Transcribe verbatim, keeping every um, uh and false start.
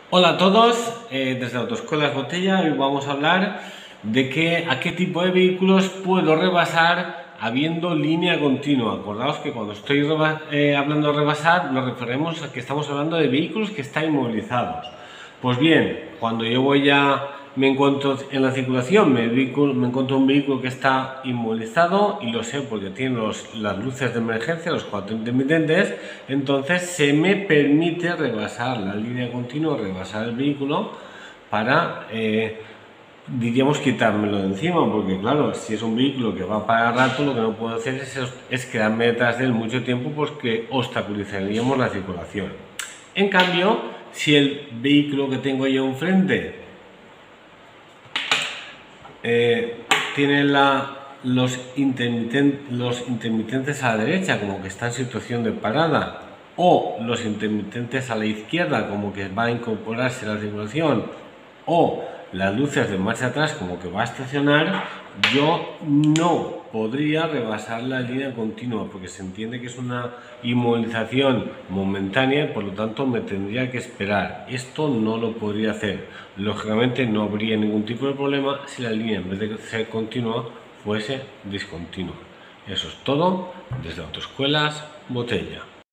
Hola a todos, eh, desde Autoescuelas Botella hoy vamos a hablar de que, a qué tipo de vehículos puedo rebasar habiendo línea continua. Acordaos que cuando estoy reba eh, hablando de rebasar nos referimos a que estamos hablando de vehículos que están inmovilizados. Pues bien, cuando yo voy ya me encuentro en la circulación, me, vehículo, me encuentro un vehículo que está inmovilizado y lo sé porque tiene los, las luces de emergencia, los cuatro intermitentes, entonces se me permite rebasar la línea continua, rebasar el vehículo para, eh, diríamos, quitármelo de encima, porque claro, si es un vehículo que va para rato, lo que no puedo hacer es, es quedarme detrás de él mucho tiempo porque obstaculizaríamos la circulación. En cambio, si el vehículo que tengo yo enfrente eh, tiene la, los, intermiten, los intermitentes a la derecha, como que está en situación de parada, o los intermitentes a la izquierda, como que va a incorporarse a la circulación, o las luces de marcha atrás, como que va a estacionar, yo no podría rebasar la línea continua porque se entiende que es una inmovilización momentánea y por lo tanto me tendría que esperar. Esto no lo podría hacer. Lógicamente no habría ningún tipo de problema si la línea, en vez de ser continua, fuese discontinua. Eso es todo desde Autoescuelas Botella.